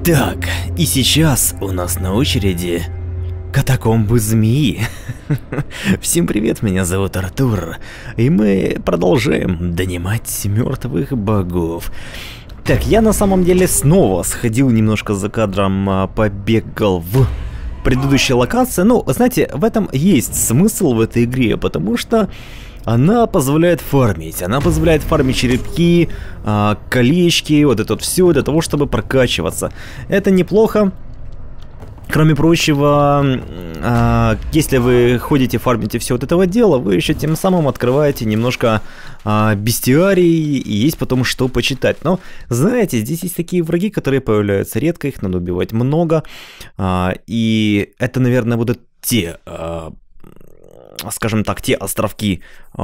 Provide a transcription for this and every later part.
Так, и сейчас у нас на очереди катакомбы змеи. Всем привет, меня зовут Артур, и мы продолжаем донимать мертвых богов. Так, я на самом деле снова сходил немножко за кадром, побегал в предыдущей локации. Ну, знаете, в этом есть смысл в этой игре, потому что она позволяет фармить. Она позволяет фармить черепки, колечки, вот это вот все для того, чтобы прокачиваться. Это неплохо. Кроме прочего, если вы ходите, фармите все вот этого дела, вы еще тем самым открываете немножко бестиарий, и есть потом что почитать. Но, знаете, здесь есть такие враги, которые появляются редко, их надо убивать много. И это, наверное, будут те, скажем так, те островки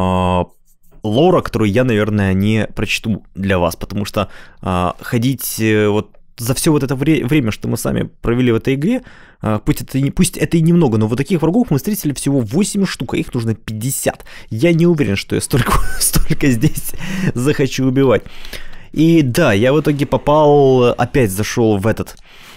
лора, которые я, наверное, не прочту для вас, потому что ходить вот за все вот это время, что мы сами провели в этой игре, пусть это и немного, но вот таких врагов мы встретили всего 8 штук, а их нужно 50. Я не уверен, что я столько здесь захочу убивать. И да, я в итоге попал, опять зашел в этот,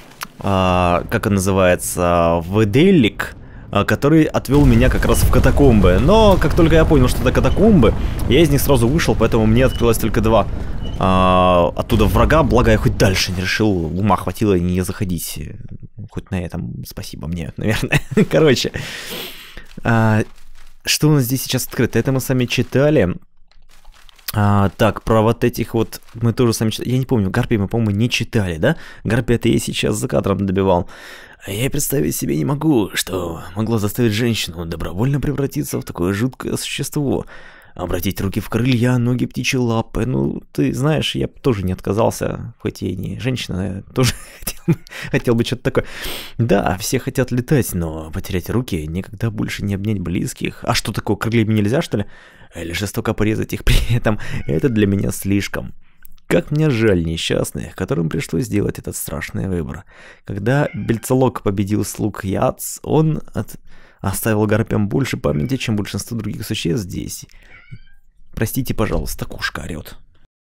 как он называется, в Делик, который отвел меня как раз в катакомбы. Но как только я понял, что это катакомбы, я из них сразу вышел, поэтому мне открылось только 2 оттуда врага, благо я хоть дальше не решил, ума хватило не заходить. Хоть на этом спасибо мне, наверное. Короче, что у нас здесь сейчас открыто? Это мы сами читали. Так, про вот этих вот мы тоже сами читали. Я не помню, гарпии мы, по-моему, не читали, да? Гарпии это я сейчас за кадром добивал. Я представить себе не могу, что могло заставить женщину добровольно превратиться в такое жуткое существо. Обратить руки в крылья, ноги птичьи лапы. Ну, ты знаешь, я бы тоже не отказался, хоть я и не женщина, я тоже хотел бы что-то такое. Да, все хотят летать, но потерять руки, никогда больше не обнять близких. А что такое, крыльями нельзя, что ли? Или жестоко порезать их при этом? Это для меня слишком. Как мне жаль несчастных, которым пришлось сделать этот страшный выбор. Когда Бельцелок победил слуг Яц, он оставил гарпиям больше памяти, чем большинство других существ здесь. Простите, пожалуйста, кошка орёт.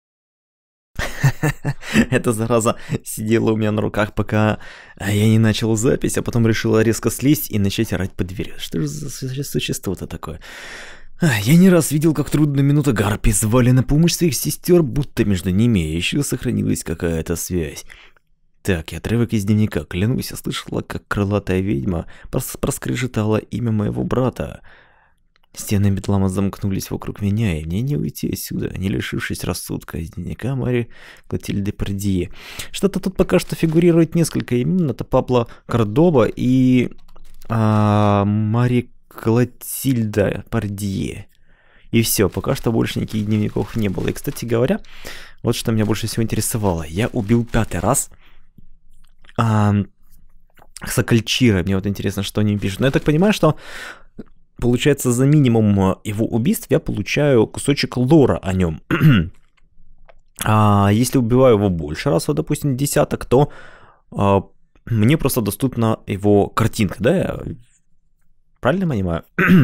Эта зараза сидела у меня на руках, пока я не начал запись, а потом решила резко слезть и начать орать под дверью. Что же за существо-то такое? Я не раз видел, как трудную минуту гарпии звали на помощь своих сестер, будто между ними еще сохранилась какая-то связь. Так, и отрывок из дневника. Клянусь, я слышала, как крылатая ведьма проскрежетала имя моего брата. Стены бедлама замкнулись вокруг меня, и мне не уйти отсюда, не лишившись рассудка. Из дневника Мари Клотильды Пардье. Что-то тут пока что фигурирует несколько имен. Это Пабло Кордоба и Мари Клотильда Пардье. И все, пока что больше никаких дневников не было. И, кстати говоря, вот что меня больше всего интересовало. Я убил 5-й раз Сокольчира. Мне вот интересно, что они пишут. Но я так понимаю, что получается за минимум его убийств я получаю кусочек лора о нем. А если убиваю его больше раз, вот, допустим, десяток, то мне просто доступна его картинка, да? Я правильно понимаю?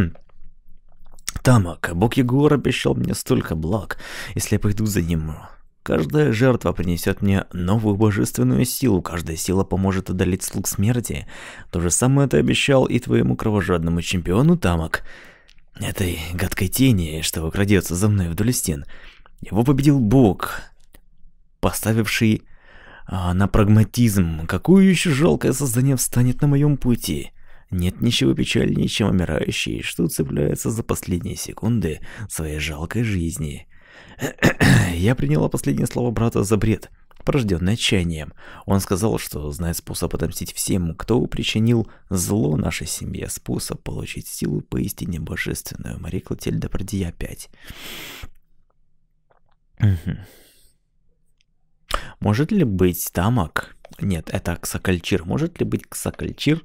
Тамак, бог Ягуар обещал мне столько благ, если я пойду за ним. Каждая жертва принесет мне новую божественную силу, каждая сила поможет одолеть слуг смерти. То же самое ты обещал и твоему кровожадному чемпиону, Тамак. Этой гадкой тени, что крадется за мной вдоль стен. Его победил бог, поставивший на прагматизм. Какое еще жалкое создание встанет на моем пути? Нет ничего печальнее, чем умирающий, что цепляется за последние секунды своей жалкой жизни. Я приняла последнее слово брата за бред, порожденный отчаянием. Он сказал, что знает способ отомстить всем, кто причинил зло нашей семье, способ получить силу поистине божественную. Мари Клотильда Пардье 5. Может ли быть Тамак? Нет, это Сокольчир. Может ли быть Сокольчир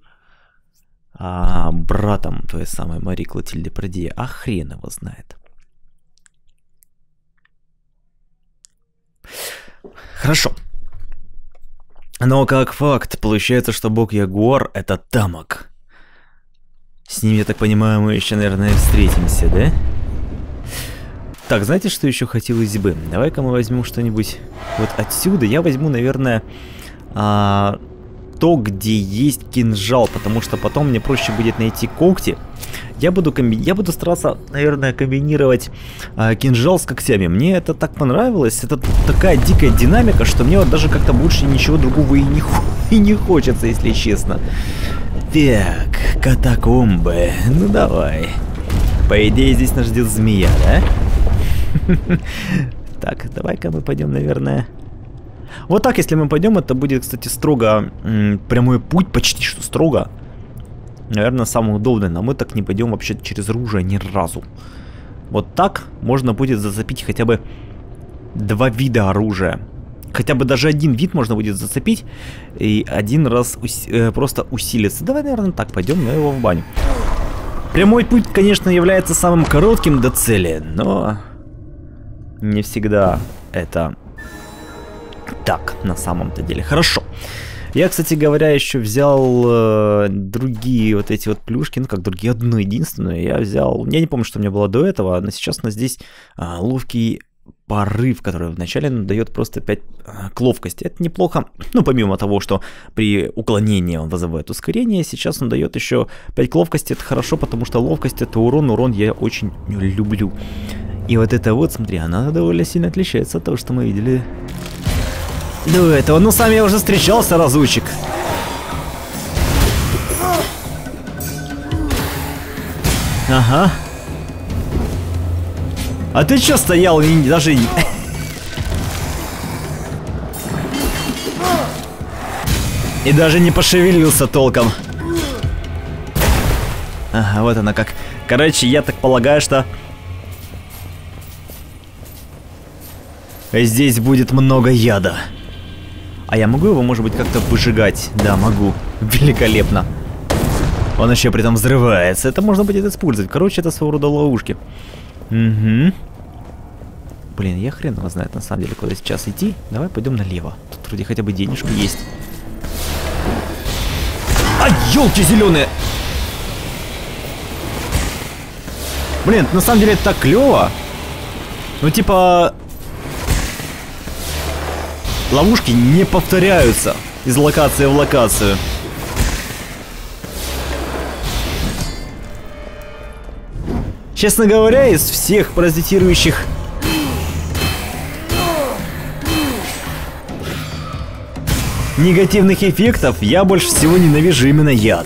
братом той самой Мари Клотильды Пардье? А хрен его знает. Хорошо. Но как факт, получается, что бог Ягуар это Тамак. С ним, я так понимаю, мы еще, наверное, встретимся, да? Так, знаете, что еще хотелось бы? Давай-ка мы возьмем что-нибудь вот отсюда. Я возьму, наверное, то, где есть кинжал, потому что потом мне проще будет найти когти. Я буду стараться, наверное, комбинировать кинжал с когтями. Мне это так понравилось. Это такая дикая динамика, что мне вот даже как-то больше ничего другого и не хочется, если честно. Так, катакомбы. Ну давай. По идее, здесь нас ждет змея, да? Так, давай-ка мы пойдем, наверное... Вот так, если мы пойдем, это будет, кстати, строго прямой путь, почти что строго. Наверное, самый удобный, но мы так не пойдем вообще через оружие ни разу. Вот так можно будет зацепить хотя бы 2 вида оружия. Хотя бы даже один вид можно будет зацепить и один раз просто усилиться. Давай, наверное, так пойдем, но его в баню. Прямой путь, конечно, является самым коротким до цели, но не всегда это так на самом-то деле. Хорошо. Я, кстати говоря, еще взял другие вот эти вот плюшки, ну как другие, одну единственную. Я взял, я не помню, что у меня было до этого, но сейчас у нас здесь ловкий порыв, который вначале дает просто 5 к ловкости. Это неплохо, ну помимо того, что при уклонении он вызывает ускорение, сейчас он дает еще 5 к ловкости. Это хорошо, потому что ловкость это урон я очень люблю. И вот это вот, смотри, она довольно сильно отличается от того, что мы видели до этого. Ну, сам я уже встречался разочек. Ага. А ты чё стоял и даже... И даже не пошевелился толком. Ага, вот она как. Короче, я так полагаю, что... Здесь будет много яда. А я могу его, может быть, как-то выжигать? Да, могу. Великолепно. Он еще при этом взрывается. Это можно будет использовать. Короче, это своего рода ловушки. Угу. Блин, я хрен его знает, на самом деле, куда сейчас идти. Давай пойдем налево. Тут вроде хотя бы денежка есть. А, елки зеленые! Блин, на самом деле это так клево. Ну, типа... Ловушки не повторяются из локации в локацию. Честно говоря, из всех паразитирующих негативных эффектов я больше всего ненавижу именно яд.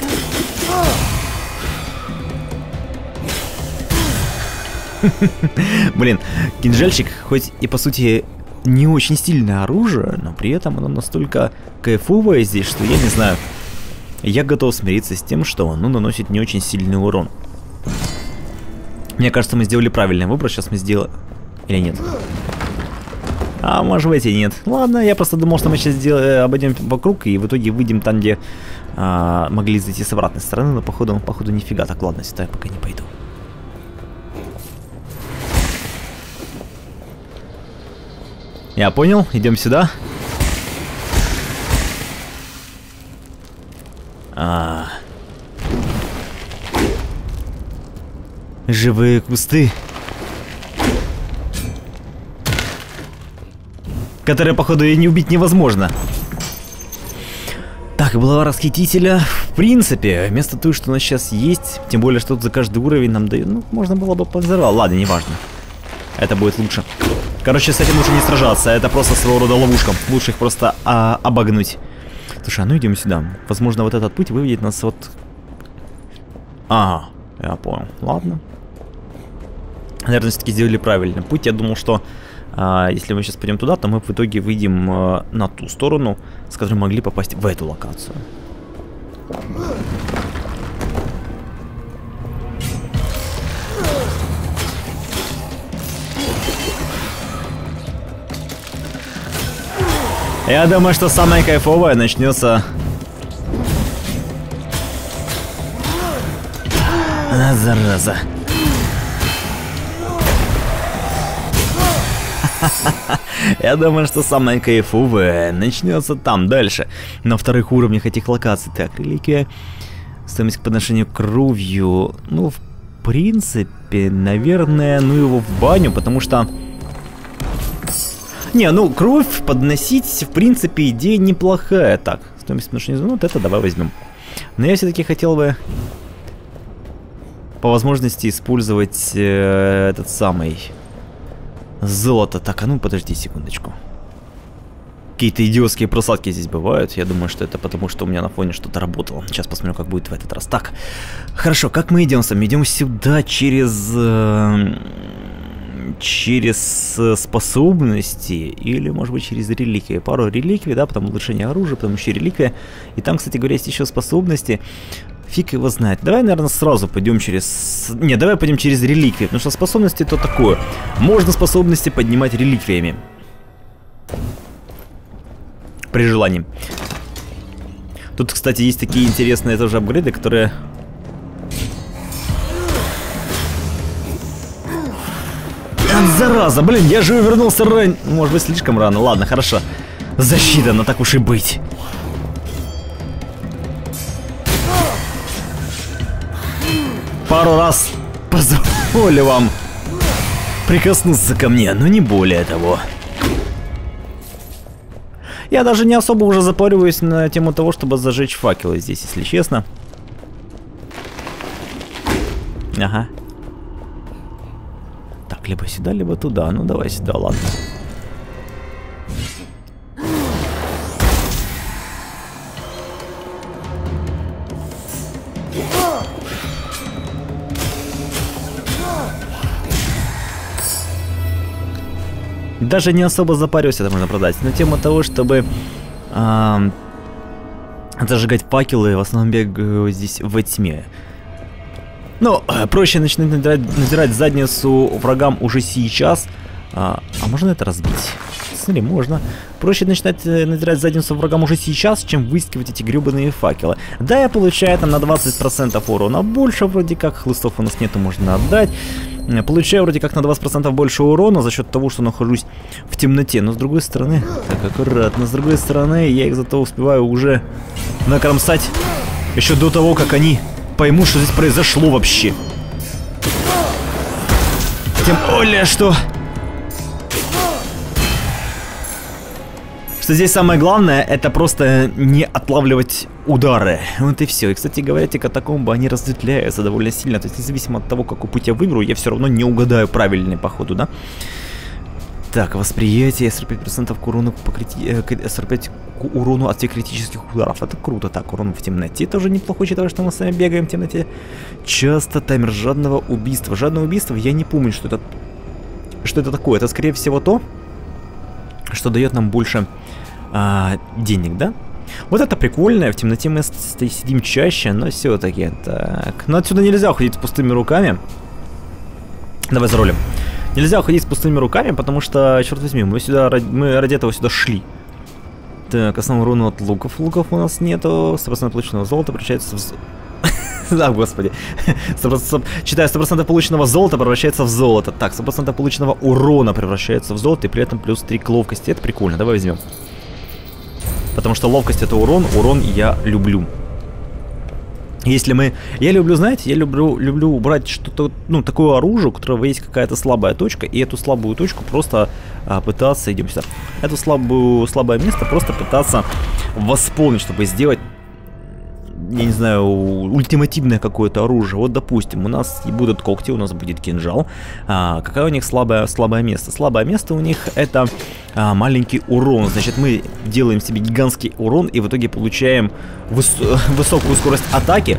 Блин, кинжальчик хоть и по сути не очень стильное оружие, но при этом оно настолько кайфовое здесь, что я не знаю. Я готов смириться с тем, что оно наносит не очень сильный урон. Мне кажется, мы сделали правильный выбор. Сейчас мы сделаем... Или нет? А может быть и нет. Ладно, я просто думал, что мы сейчас обойдем вокруг и в итоге выйдем там, где могли зайти с обратной стороны, но походу нифига. Так, ладно, сюда я пока не пойду. Я понял, идем сюда. Живые кусты, которые, походу, и не убить невозможно. Так, была расхитителя. В принципе, вместо того, что у нас сейчас есть, тем более, что тут за каждый уровень нам дают, ну, можно было бы подзорвать. Ладно, неважно. Это будет лучше. Короче, с этим лучше не сражаться, это просто своего рода ловушка. Лучше их просто обогнуть. Слушай, а ну идем сюда. Возможно, вот этот путь выведет нас вот... Ага, я понял. Ладно. Наверное, все-таки сделали правильный путь. Я думал, что если мы сейчас пойдем туда, то мы в итоге выйдем на ту сторону, с которой могли попасть в эту локацию. Я думаю, что самое кайфовое начнется... Зараза. Я думаю, что самое кайфовое начнется там, дальше. На вторых уровнях этих локаций. Так, реликвия. Стоимость по отношению к кровью. Ну, в принципе, наверное, ну его в баню, потому что... Не, ну кровь подносить, в принципе, идея неплохая. Так, стоимость отношения, ну вот это давай возьмем. Но я все-таки хотел бы по возможности использовать этот самый золото. Так, а ну подожди секундочку. Какие-то идиотские просадки здесь бывают. Я думаю, что это потому, что у меня на фоне что-то работало. Сейчас посмотрю, как будет в этот раз. Так, хорошо, как мы идем с вами? Идем сюда через способности или, может быть, через реликвии. Пару реликвий, да, потом улучшение оружия, потом еще реликвия. И там, кстати говоря, есть еще способности. Фиг его знает. Давай, наверное, сразу пойдем через... Не, давай пойдем через реликвии, потому что способности то такое. Можно способности поднимать реликвиями. При желании. Тут, кстати, есть такие интересные тоже апгрейды, которые... Зараза, блин, я же вернулся рано. Может быть, слишком рано. Ладно, хорошо. Защита, но так уж и быть. Пару раз позволю вам прикоснуться ко мне, но не более того. Я даже не особо уже запариваюсь на тему того, чтобы зажечь факелы здесь, если честно. Ага. Так, либо сюда, либо туда. Ну, давай сюда, ладно. Даже не особо запарюсь, это можно продать. Но тема того, чтобы зажигать факелы, в основном бегаю здесь во тьме. Ну, проще начинать надирать задницу врагам уже сейчас. А можно это разбить? Смотри, можно. Проще начинать надирать задницу врагам уже сейчас, чем выискивать эти гребаные факелы. Да, я получаю там на 20% урона больше, вроде как. Хлыстов у нас нету, можно отдать. Получаю вроде как на 20% больше урона за счет того, что нахожусь в темноте. Но с другой стороны, так аккуратно, с другой стороны, я их зато успеваю уже накромсать еще до того, как они поймут, что здесь произошло вообще. Тем более, что здесь самое главное, это просто не отлавливать удары. Вот и все. И, кстати говоря, эти катакомбы, они разветвляются довольно сильно. То есть, независимо от того, какой путь я выберу, я все равно не угадаю правильный по ходу, да? Так, восприятие 45% к урону, 45 к урону от всех критических ударов. Это круто. Так, урон в темноте тоже неплохо, учитывая, что мы с вами бегаем в темноте. Часто таймер жадного убийства. Жадное убийство, я не помню, что это такое. Это, скорее всего, то, что дает нам больше денег, да? Вот это прикольно, в темноте мы сидим чаще, но все-таки так. Но отсюда нельзя уходить с пустыми руками. Давай зарулим. Нельзя уходить с пустыми руками, потому что, черт возьми, мы ради этого сюда шли. Так, основной урон от луков. Луков у нас нету. 100% полученного золота превращается в... Да, господи. Читаю, 100% полученного золота превращается в золото. Так, 100% полученного урона превращается в золото, и при этом плюс 3 к ловкости. Это прикольно, давай возьмем. Потому что ловкость это урон, урон я люблю. Если мы... Я люблю, знаете, я люблю убрать что-то, ну, такое оружие, у которого есть какая-то слабая точка, и эту слабую точку просто пытаться... Идем сюда. Эту слабое место просто пытаться восполнить, чтобы сделать, я не знаю, ультимативное какое-то оружие. Вот, допустим, у нас будут когти, у нас будет кинжал. Какое у них слабое место? Слабое место у них это маленький урон. Значит, мы делаем себе гигантский урон и в итоге получаем высокую скорость атаки.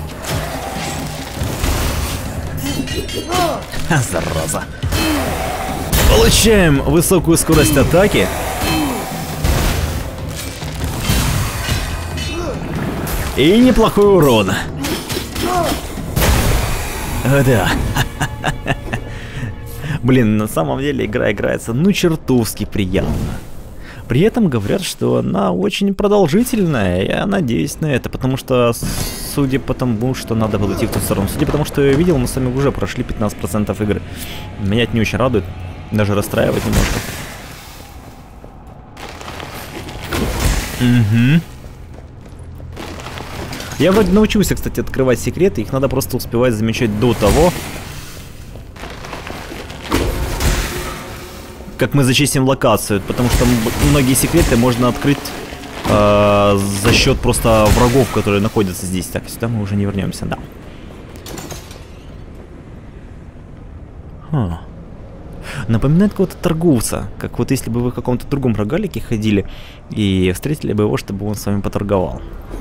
Зараза. Получаем высокую скорость атаки. И неплохой урон. О, да. Блин, на самом деле игра играется, ну, чертовски приятно. При этом говорят, что она очень продолжительная. Я надеюсь на это, потому что, судя по тому, что надо было идти в ту сторону, судя по тому, что я видел, мы с вами уже прошли 15% игры. Меня это не очень радует, даже расстраивает немножко. Угу. Я вроде научился, кстати, открывать секреты, их надо просто успевать замечать до того, как мы зачистим локацию, потому что многие секреты можно открыть за счет просто врагов, которые находятся здесь. Так, сюда мы уже не вернемся, да. Напоминает какого-то торговца, как вот если бы вы в каком-то другом рогалике ходили и встретили бы его, чтобы он с вами поторговал.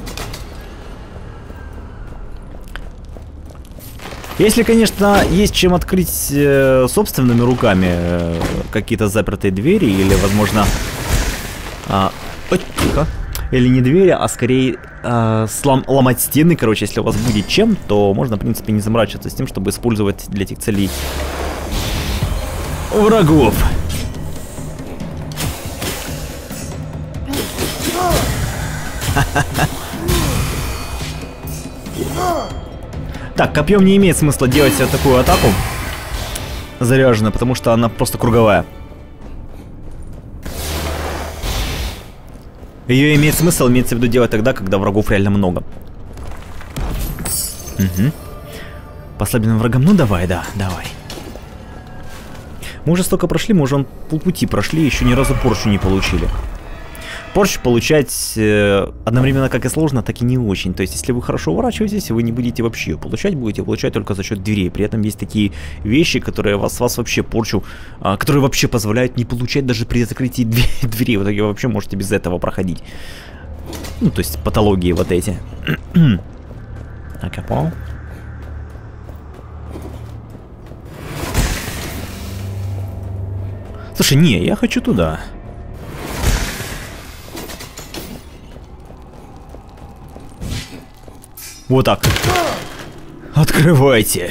Если, конечно, есть чем открыть собственными руками какие-то запертые двери или, возможно, тихо, или не двери, а скорее ломать стены, короче, если у вас будет чем, то можно, в принципе, не заморачиваться с тем, чтобы использовать для этих целей врагов. Так, копьем не имеет смысла делать себе такую атаку заряженную, потому что она просто круговая. Ее имеет смысл, имеется в виду, делать тогда, когда врагов реально много. Угу. По слабенным врагам, ну давай, да, давай. Мы уже столько прошли, мы уже полпути прошли, еще ни разу порчу не получили. Порчу получать одновременно как и сложно, так и не очень. То есть, если вы хорошо уворачиваетесь, вы не будете вообще ее получать, будете получать только за счет дверей. При этом есть такие вещи, которые вас вообще порчу, которые вообще позволяют не получать даже при закрытии дверей. В итоге вы вообще можете без этого проходить. Ну, то есть, патологии вот эти. Так, я понял. Слушай, не, я хочу туда. Вот так. Открывайте.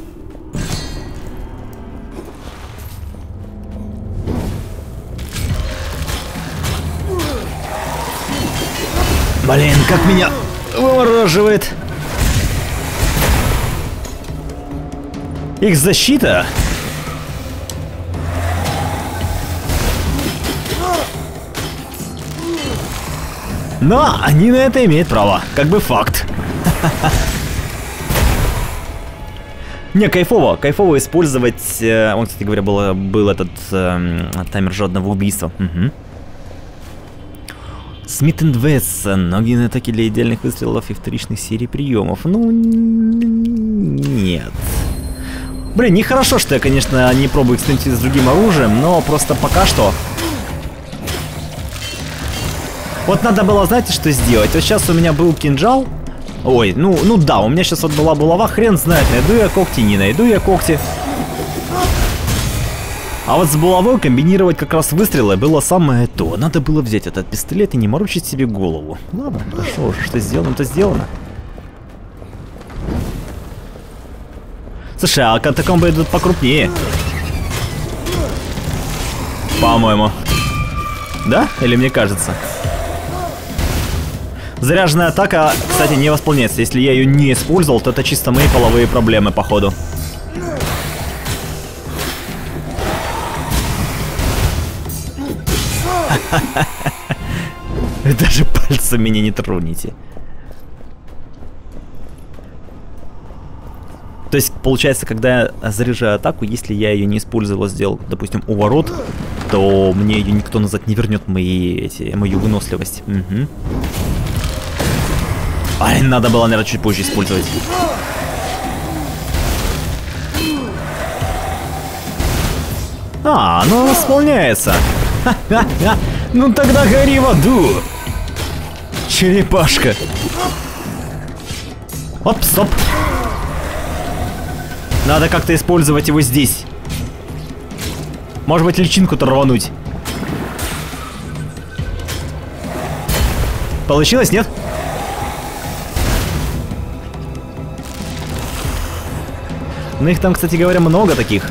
Блин, как меня вывораживает. Их защита. Но они на это имеют право. Как бы факт. Не, кайфово использовать. Он, кстати говоря, был этот таймер жадного убийства. Угу. Смит энд Вессон. Огненные атаки для идеальных выстрелов и вторичных серий приемов. Ну, нет. Блин, нехорошо, что я, конечно, не пробую экспериментировать с другим оружием, но просто пока что. Вот надо было, знаете, что сделать? Вот сейчас у меня был кинжал. Ой, ну да, у меня сейчас вот была булава, хрен знает, найду я когти, не найду я когти. А вот с булавой комбинировать как раз выстрелы было самое то. Надо было взять этот пистолет и не морочить себе голову. Ладно, хорошо, что сделано, то сделано. Слушай, а катакомбы идут покрупнее. По-моему. Да? Или мне кажется? Заряженная атака, кстати, не восполняется. Если я ее не использовал, то это чисто мои половые проблемы, походу. Вы даже пальцем меня не троните. То есть, получается, когда я заряжаю атаку, если я ее не использовал, сделал, допустим, уворот, то мне ее никто назад не вернет, мою выносливость. Угу. Ай, надо было, наверное, чуть позже использовать. А, ну восполняется. Ха-ха-ха. Ну тогда гори в аду. Черепашка. Оп, стоп. Надо как-то использовать его здесь. Может быть, личинку-то рвануть. Получилось, нет? Ну их там, кстати говоря, много таких.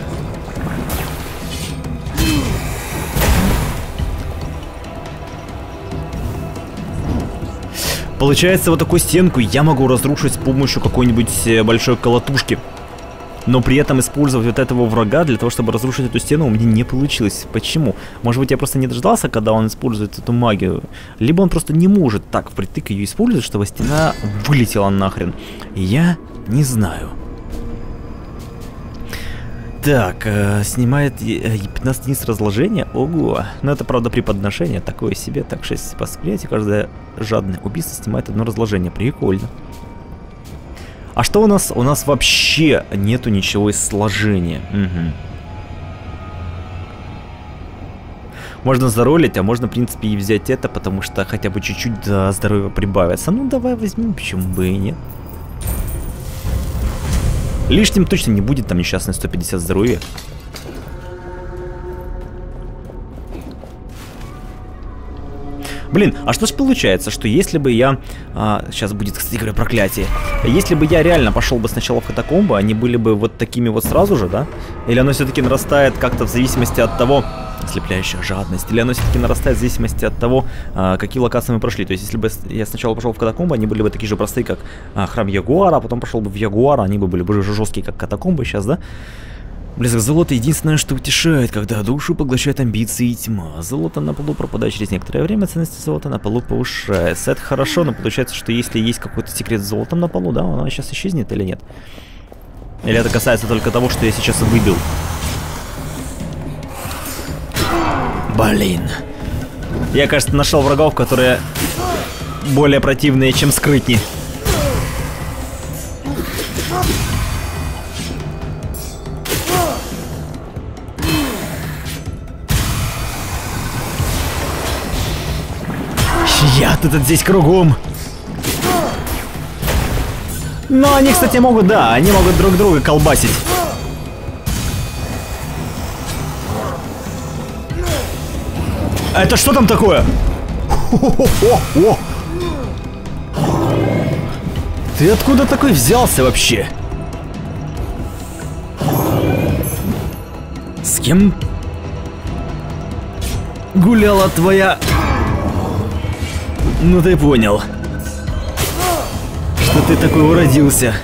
Получается, вот такую стенку я могу разрушить с помощью какой-нибудь большой колотушки. Но при этом использовать вот этого врага для того, чтобы разрушить эту стену, у меня не получилось. Почему? Может быть, я просто не дождался, когда он использует эту магию. Либо он просто не может так впритык ее использовать, чтобы стена вылетела нахрен. Я не знаю. Так, снимает 15 единиц разложения. Ого. Но это, правда, при подношении. Такое себе. Так, 6 восприятий. Каждое жадное убийство снимает одно разложение. Прикольно. А что у нас? У нас вообще нету ничего из сложения. Угу. Можно заролить, а можно, в принципе, и взять это, потому что хотя бы чуть-чуть здоровья прибавится. Ну, давай возьмем, почему бы и нет. Лишним точно не будет, там несчастные 150 здоровья. Блин, а что ж получается, что если бы я... сейчас будет, кстати говоря, проклятие. Если бы я реально пошел бы сначала в катакомбы, они были бы вот такими вот сразу же, да? Или оно все-таки нарастает как-то в зависимости от того... Ослепляющая жадность. Или оно все-таки нарастает в зависимости от того, какие локации мы прошли. То есть, если бы я сначала пошел в катакомбы, они были бы такие же простые, как храм Ягуара, а потом пошел бы в Ягуара, они бы были бы жесткие, как катакомбы сейчас, да? Близок золото единственное, что утешает, когда душу поглощает амбиции и тьма. Золото на полу пропадает через некоторое время, ценность золота на полу повышается. Это хорошо, но получается, что если есть какой-то секрет с золотом на полу, да, оно сейчас исчезнет или нет? Или это касается только того, что я сейчас выбил? Блин. Я, кажется, нашел врагов, которые более противные, чем скрытни. Яд этот здесь кругом. Но они, кстати, могут, да, они могут друг друга колбасить. Это что там такое? О-о-о-о! Ты откуда такой взялся вообще? С кем гуляла твоя... Ну ты понял, что ты такой уродился.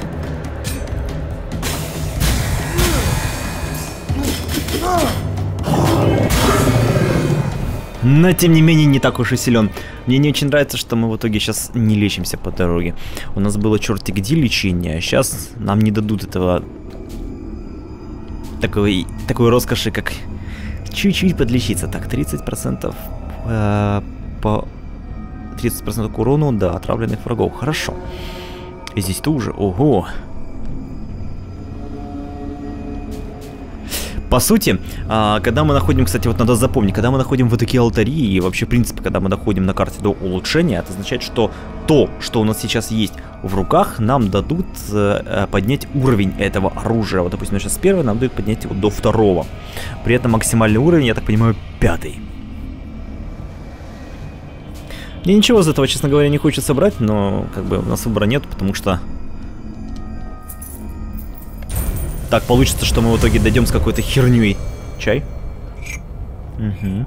Но, тем не менее, не так уж и силен. Мне не очень нравится, что мы в итоге сейчас не лечимся по дороге. У нас было черти где лечение, а сейчас нам не дадут этого... Такой роскоши, как чуть-чуть подлечиться. Так, 30% по 30% к урону, да, отравленных врагов. Хорошо. И здесь тоже, ого. По сути, когда мы находим, кстати, вот надо запомнить, когда мы находим вот такие алтари, и вообще, в принципе, когда мы доходим на карте до улучшения, это означает, что то, что у нас сейчас есть в руках, нам дадут поднять уровень этого оружия. Вот, допустим, сейчас первый, нам дают поднять его до второго. При этом максимальный уровень, я так понимаю, 5-й. Мне ничего из этого, честно говоря, не хочется брать, но как бы у нас выбора нет, потому что... Так получится, что мы в итоге дойдем с какой-то херней. Чай? Угу.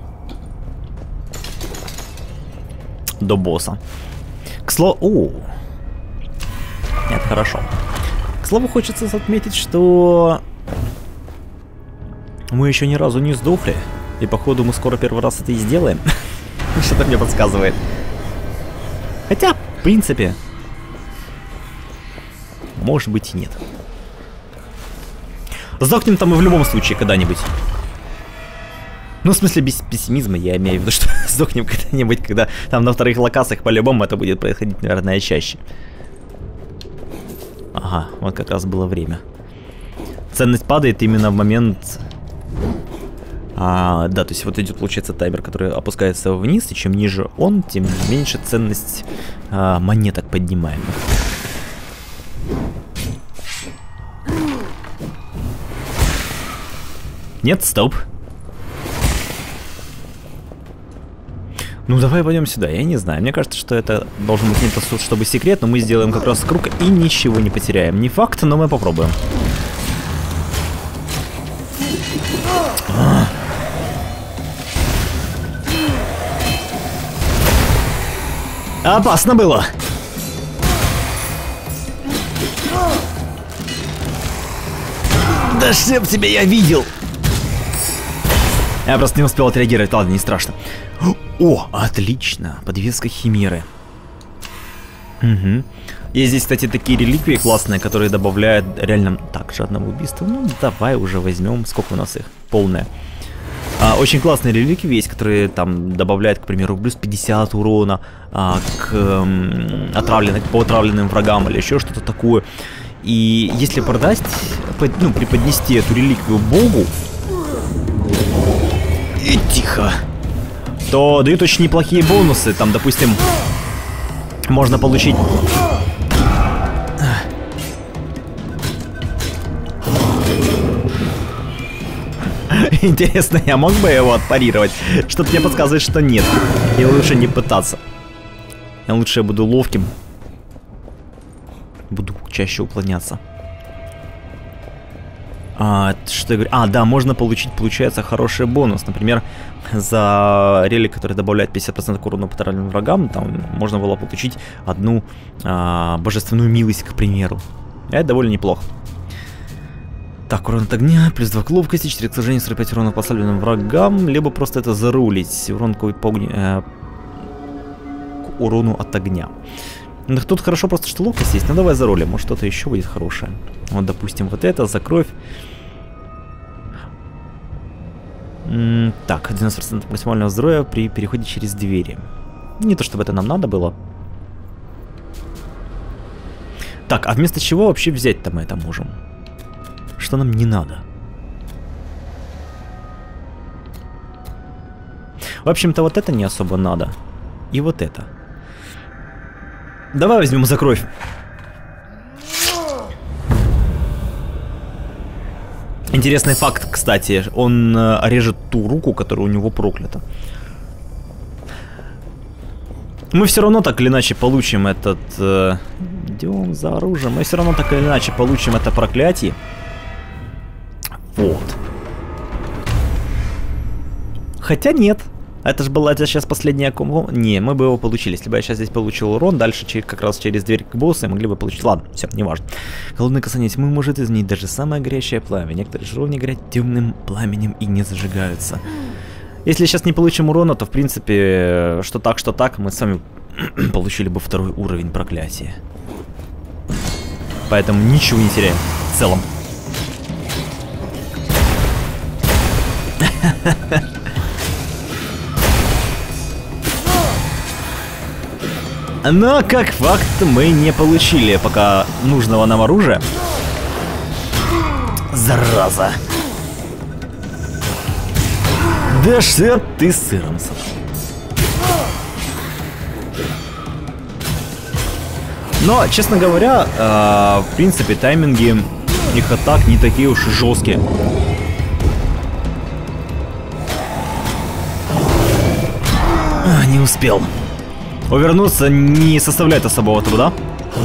До босса. К слову... О! Нет, хорошо. К слову, хочется отметить, что... Мы еще ни разу не сдохли. И походу мы скоро первый раз это и сделаем. Что-то мне подсказывает. Хотя, в принципе... Может быть и нет. Сдохнем там и в любом случае когда-нибудь. Ну, в смысле, без пессимизма я имею в виду, что сдохнем когда-нибудь, когда там на вторых локациях по-любому это будет происходить, наверное, чаще. Ага, вот как раз было время. Ценность падает именно в момент... да, то есть вот идет, получается, таймер, который опускается вниз, и чем ниже он, тем меньше ценность монеток поднимаем. Нет, стоп. Ну давай пойдем сюда, я не знаю. Мне кажется, что это должен быть не то, чтобы секрет, но мы сделаем как раз круг и ничего не потеряем. Не факт, но мы попробуем. Опасно было. Да чтоб тебя я видел. Я просто не успел отреагировать, ладно, не страшно. О, отлично, подвеска химеры. Угу. Есть здесь, кстати, такие реликвии классные, которые добавляют реально... Так, жадного убийства. Ну, давай уже возьмем. Сколько у нас их? Полное. Очень классные реликвии есть, которые там добавляют, к примеру, плюс 50 урона по отравленным врагам или еще что-то такое. И если продать, ну, преподнести эту реликвию богу... И тихо. То дают очень неплохие бонусы. Там, допустим, можно получить... Интересно, я мог бы его отпарировать? Что-то мне подсказывает, что нет. И лучше не пытаться. Лучше я буду ловким. Буду чаще уклоняться. Что я говорю? Да, можно получить, получается, хороший бонус. Например, за релик, который добавляет 50% к урону по отравленным врагам, там можно было получить одну божественную милость, к примеру. Это довольно неплохо. Так, урон от огня, плюс 2 к ловкости, 4 к сожалению, 45 урона по ослабленным врагам, либо просто это зарулить. Урон к урону от огня. Тут хорошо просто, что ловкость есть, но давай зарулим, может что-то еще будет хорошее. Вот, допустим, вот это, за кровь. Так, 90% максимального здоровья при переходе через двери. Не то чтобы это нам надо было. Так, а вместо чего вообще взять-то мы это можем? Что нам не надо? В общем-то, вот это не особо надо. И вот это. Давай возьмем за кровь. Интересный факт, кстати. Он режет ту руку, которая у него проклята. Мы все равно так или иначе получим этот... Идем за оружием. Мы все равно так или иначе получим это проклятие. Вот. Хотя нет. Это же была сейчас последняя комбо. Не, мы бы его получили. Если бы я сейчас здесь получил урон, дальше как раз через дверь к боссу могли бы получить. Ладно, все, неважно. Холодное касание тьмы может изменить даже самое горящее пламя. Некоторые же уровни горят темным пламенем и не зажигаются. Если сейчас не получим урона, то в принципе, что так, мы с вами получили бы второй уровень проклятия. Поэтому ничего не теряем в целом. Но, как факт, мы не получили пока нужного нам оружия. Зараза. Да что ты сыром сам. Но, честно говоря, в принципе, тайминги их атак не такие уж и жесткие. Не успел. Увернуться не составляет особого труда.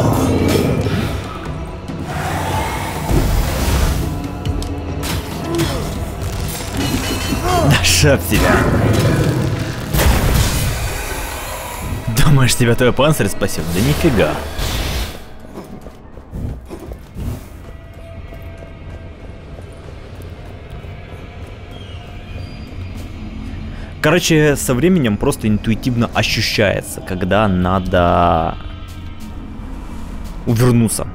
Да шап тебя. Думаешь, тебя твой панцирь спасет? Да нифига. Короче, со временем просто интуитивно ощущается, когда надо увернуться.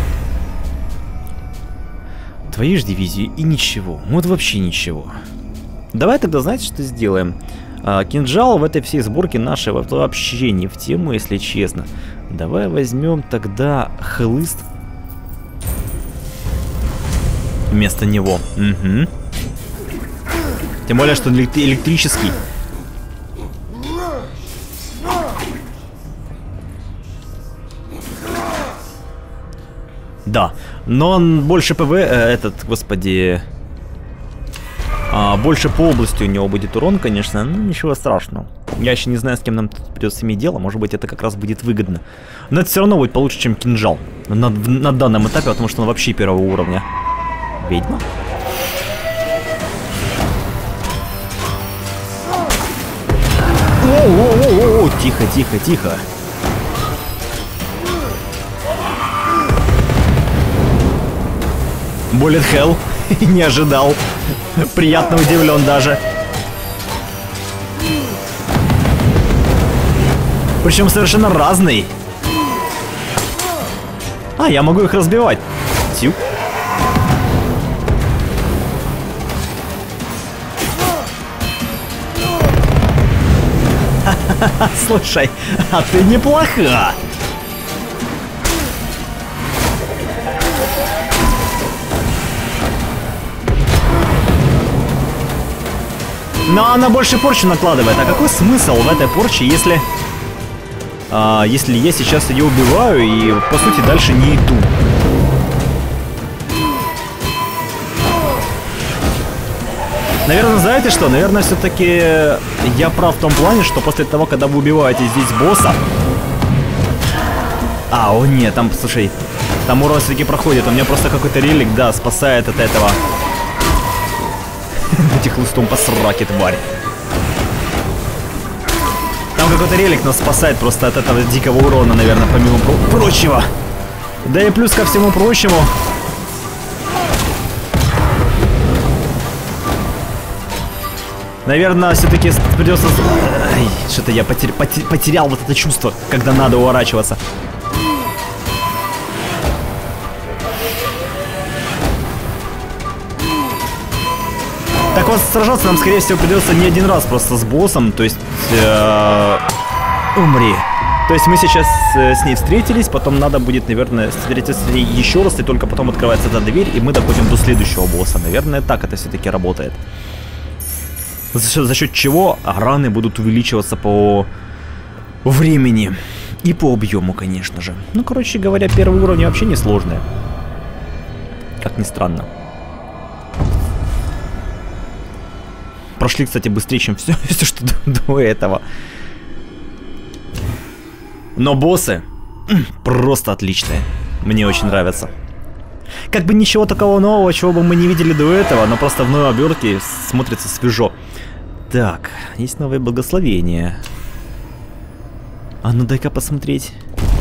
Твои же дивизии и ничего. Вот вообще ничего. Давай тогда, знаете, что сделаем? Кинжал в этой всей сборке нашей вообще не в тему, если честно. Давай возьмем тогда хлыст вместо него. Угу. Тем более, что электрический. Да, но он больше ПВ, господи, больше по области у него будет урон, конечно, но ничего страшного. Я еще не знаю, с кем нам тут придется иметь дело, может быть, это как раз будет выгодно. Но это все равно будет получше, чем кинжал на данном этапе, потому что он вообще первого уровня. Ведьма? О-о-о-о-о, тихо, тихо, тихо. Bullet Hell. Не ожидал. Приятно удивлен даже. Причем совершенно разный. А, я могу их разбивать. Тюк. Слушай, а ты неплоха. Но она больше порчу накладывает. А какой смысл в этой порче, если я сейчас ее убиваю и, по сути, дальше не иду? Наверное, знаете что? Наверное, все-таки я прав в том плане, что после того, когда вы убиваете здесь босса... А, о нет, там, слушай, там урон все-таки проходит. У меня просто какой-то релик, да, спасает от этого. Этих хлыстом по сраке, тварь. Там какой-то релик нас спасает просто от этого дикого урона, наверное, помимо прочего. Да и плюс ко всему прочему... Наверное, все-таки придется... Что-то я потерял вот это чувство, когда надо уворачиваться. Так вот, сражаться нам, скорее всего, придется не один раз просто с боссом, то есть... Умри. То есть мы сейчас с ней встретились, потом надо будет, наверное, встретиться с ней еще раз, и только потом открывается эта дверь, и мы доходим до следующего босса. Наверное, так это все-таки работает. За счет чего раны будут увеличиваться по времени и по объему, конечно же. Ну, короче говоря, первый уровень вообще не сложный. Как ни странно. Прошли, кстати, быстрее, чем все что до этого. Но боссы просто отличные. Мне очень нравятся. Как бы ничего такого нового, чего бы мы не видели до этого, но просто в новой обертке смотрится свежо. Так, есть новое благословение. А ну дай-ка посмотреть.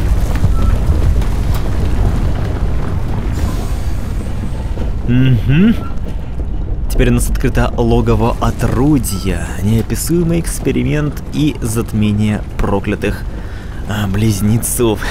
Угу. Теперь у нас открыто логово отродья, неописуемый эксперимент и затмение проклятых близнецов.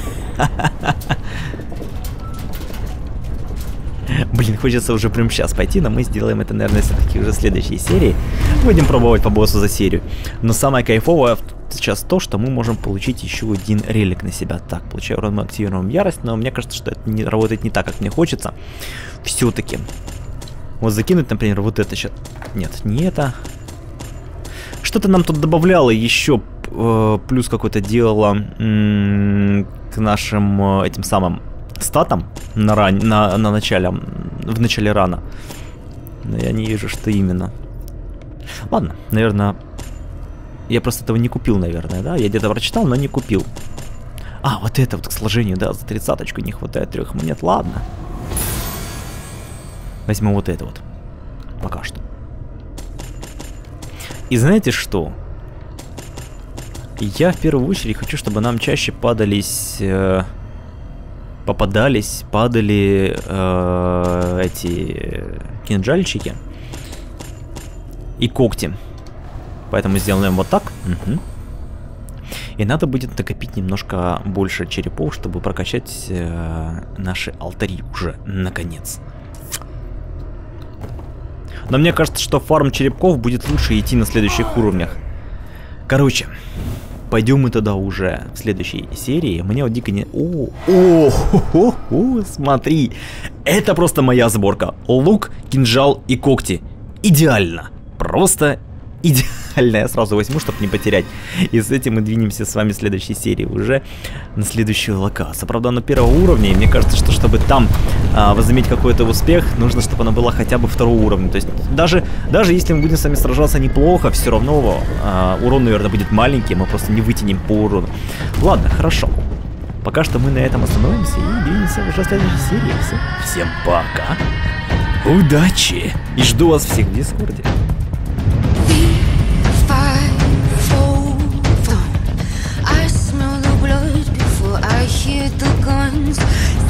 Блин, хочется уже прямо сейчас пойти, но мы сделаем это, наверное, все-таки уже в следующей серии. Будем пробовать по боссу за серию. Но самое кайфовое сейчас то, что мы можем получить еще один релик на себя. Так, получаю урон, мы активируем ярость, но мне кажется, что это не работает не так, как мне хочется. Все-таки. Вот закинуть, например, вот это сейчас. Нет, не это. Что-то нам тут добавляло еще, плюс какое-то дело к нашим этим самым статам на начале, в начале рана. Но я не вижу, что именно. Ладно, наверное, я просто этого не купил, наверное, да? Я где-то прочитал, но не купил. А, вот это вот к сложению, да, за 30-очку не хватает 3 монет, ладно. Возьму вот это вот. Пока что. И знаете что? Я в первую очередь хочу, чтобы нам чаще падали эти кинжальчики и когти. Поэтому сделаем вот так. Угу. И надо будет накопить немножко больше черепов, чтобы прокачать наши алтари уже наконец. Но мне кажется, что фарм черепков будет лучше идти на следующих уровнях. Короче, пойдем мы тогда уже в следующей серии. Мне вот дико не... Смотри. Это просто моя сборка. Лук, кинжал и когти. Идеально. Просто идеально. Я сразу возьму, чтобы не потерять. И с этим мы двинемся с вами в следующей серии уже на следующую локацию. Правда, на первого уровня. И мне кажется, что чтобы там возыметь какой-то успех, нужно, чтобы она была хотя бы 2-го уровня. То есть даже если мы будем с вами сражаться неплохо, все равно урон, наверное, будет маленький. Мы просто не вытянем по урону. Ладно, хорошо. Пока что мы на этом остановимся и двинемся уже в следующей серии. Всем пока. Удачи. И жду вас всех в Дискорде. I hear the guns.